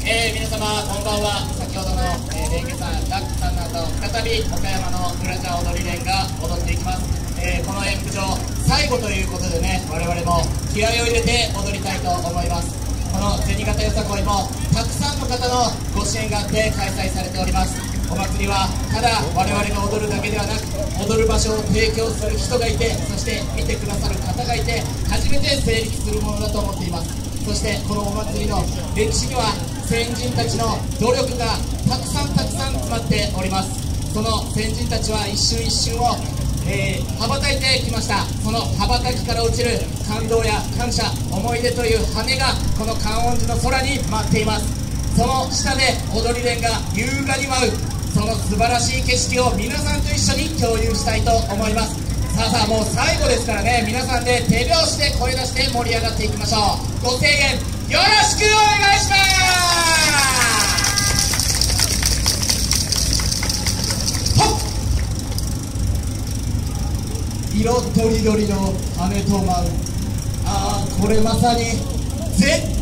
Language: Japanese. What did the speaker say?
皆様こんばんは。先ほどの、レンゲさん、ラックさんなど再び岡山のブラジャー踊り連が踊っていきます。この演舞場最後ということでね、我々も気合を入れて踊りたいと思います。この銭形よさこいもたくさんの方のご支援があって開催されております。お祭りはただ我々が踊るだけではなく、踊る場所を提供する人がいて、そして見てくださる方がいて初めて成立するものだと思っています。そしてこのお祭りの歴史には先人たちの努力がたくさん詰まっております。その先人たちは一瞬一瞬を、羽ばたいてきました。その羽ばたきから落ちる感動や感謝、思い出という羽がこの観音寺の空に待っています。その下で踊り連が優雅に舞う、その素晴らしい景色を皆さんと一緒に共有したいと思います。さあもう最後ですからね、皆さんで手拍子で声出して盛り上がっていきましょう。ご声援よろしくお願いします。色とりどりの羽と舞う、これまさに絶